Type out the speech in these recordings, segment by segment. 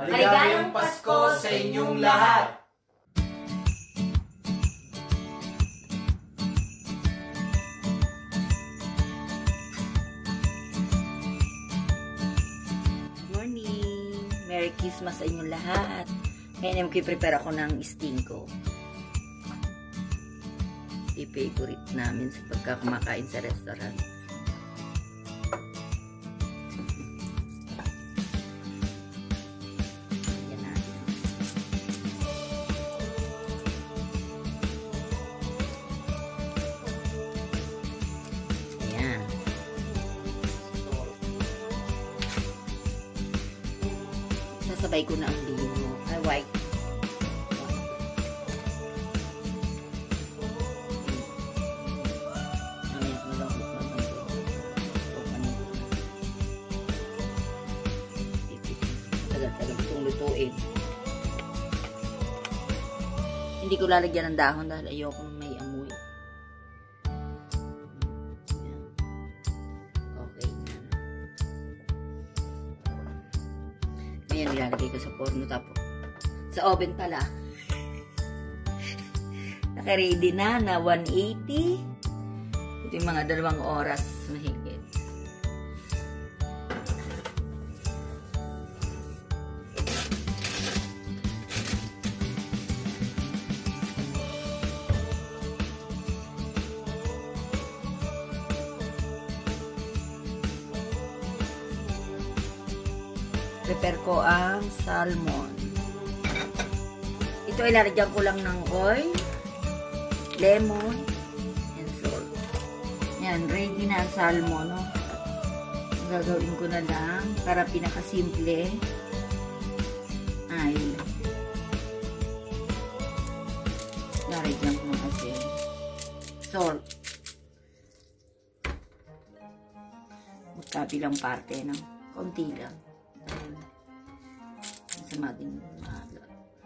Maligayang Pasko sa inyong lahat! Morning! Merry Christmas sa inyong lahat! Ngayon prepare ako ng stingko. I-favorite namin sa pagkakumakain sa restaurant. Sasabay ko na ang lino. Ay, white. Tagal-tagal itong lutuin. Hindi ko lalagyan ng dahon dahil ayoko may amoy. Ayan, nilalagay ko sa porno, tapos sa oven pala. Naka-ready na 180. Ito yung mga 2 oras mahigit. Prepare ko ang salmon. Ito ay lalagyan ko lang ng oil, lemon, and salt. Yan, ready na ang salmon. No? Gagawin ko na lang para pinakasimple ay lalagyan ko ng asin, salt, magkabilang parte, no? Konti lang. Sama din mahalo.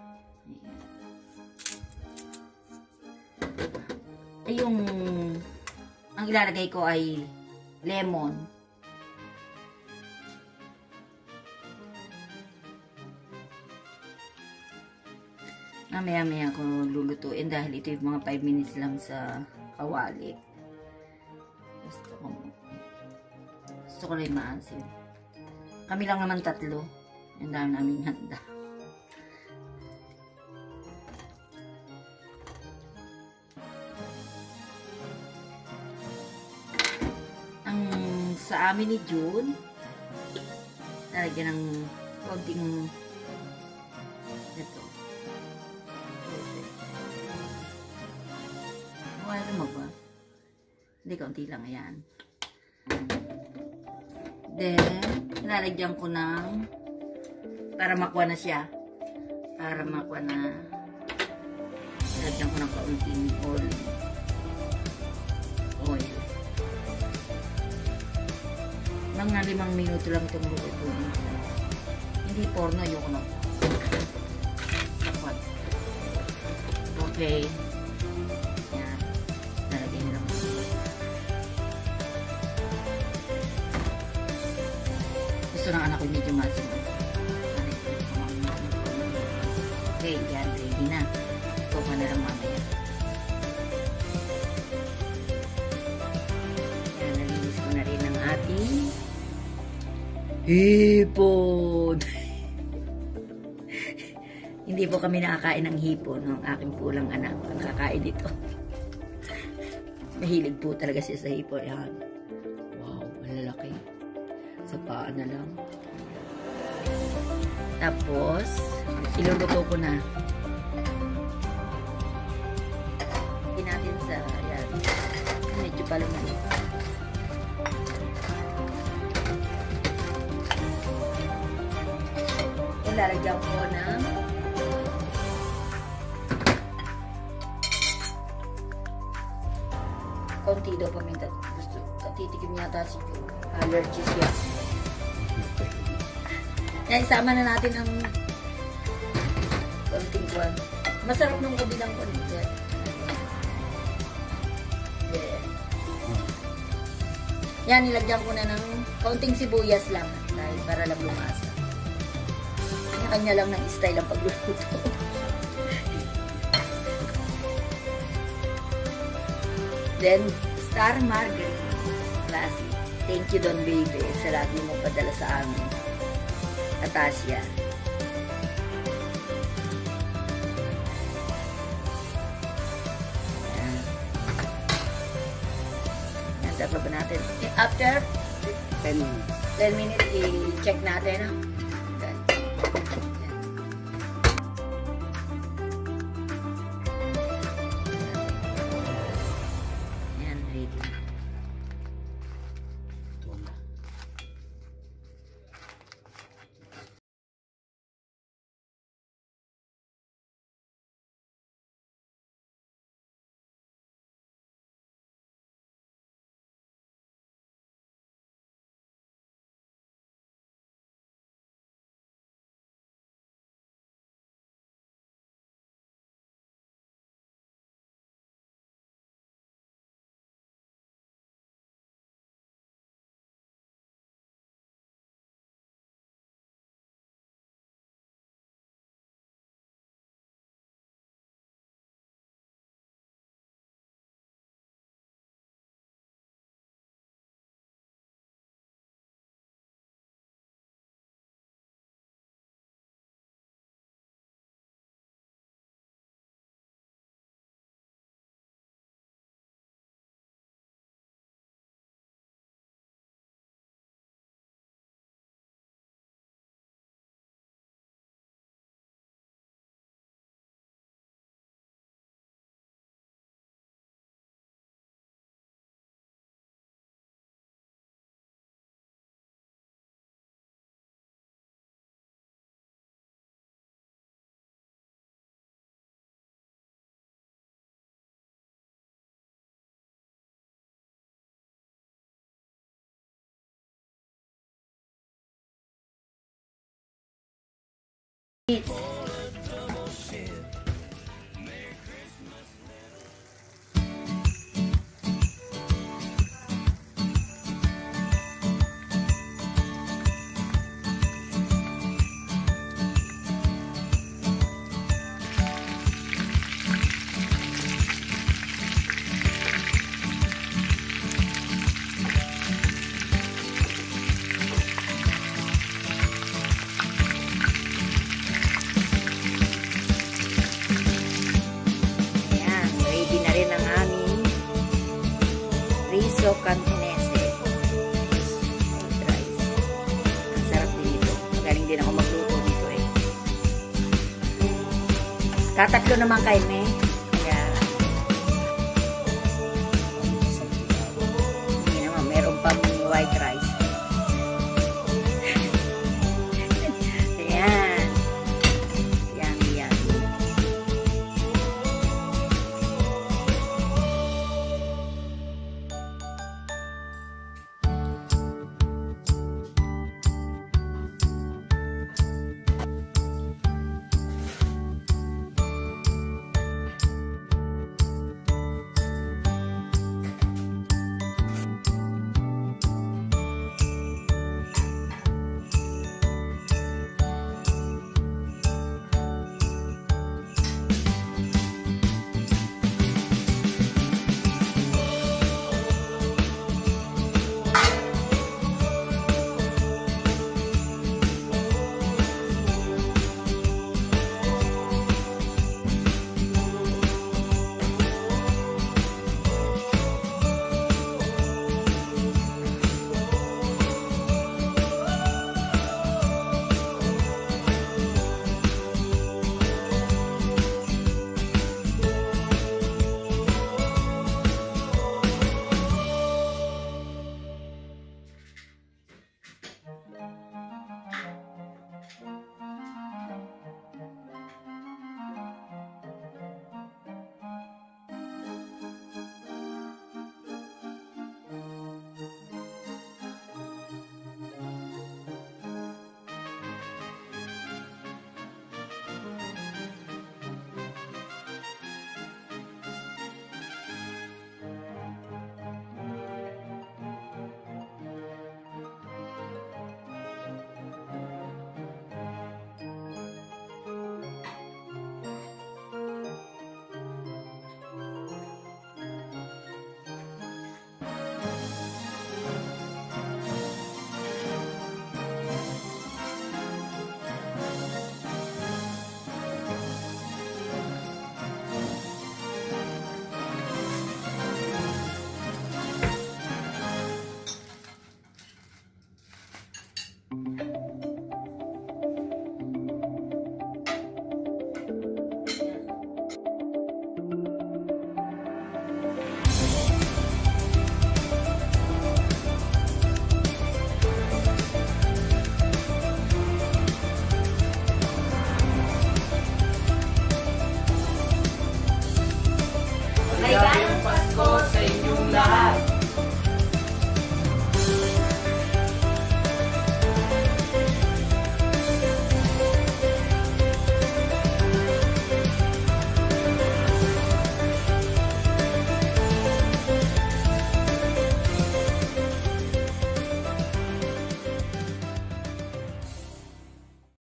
Ay, yung ang ilalagay ko ay lemon. Mamaya-maya ko lulutuin dahil ito yung mga 5 minutes lang sa kawali. Gusto ko lang maasim. Kami lang naman 3. Ang dami namin handa. Ang sa amin ni June, lalagyan ng konting ito. Wala mo ba? Hindi, konti lang yan. Then, lalagyan ko ng para makuha na siya. Para makuha na. Lalagyan ko ng kaunting oil. Mga 5 minuto lang itong lutuin. Hindi porno, ayoko na. Sapat. Okay. Yan. Lalagyan nyo lang. Gusto ng anak ko medyo masin. Okay, yan, ready na. Ito pa na lang mamaya. Yan, nalinis ko na rin ang ating hipon. Hindi po kami nakakain ng hipon. Ang aking pulang anak ang kakain dito. Mahilig po talaga siya sa hipon. Yan. Wow, malalaki. Sa paa na lang. Tapos, iluluto ko na. Hindi natin sa, yan. Medyo pala maliit. Ilalagyan ko ng konti daw paminta. Gusto, titikim yata si allergies yan. Yan, isama na natin ang konting kwan. Masarap nung kabilang kwan. Yeah. Yan, nilagyan ko na ng kaunting sibuyas lang. Dahil para lang lumasa. Kanya-kanya lang ng style ang pagluluto. Then, Star Margarine. Classic. Thank you, Don Baby, sa lagi mo padala sa amin. Atasya. Ayan. Nanda pa ba natin? After 10 minutes. 10 minutes, i-check natin. No? Ayan, ready. Cantonese. Rice. Ang sarap dito. Magaling din ako magluto dito eh. Tatatlo naman kayo, me.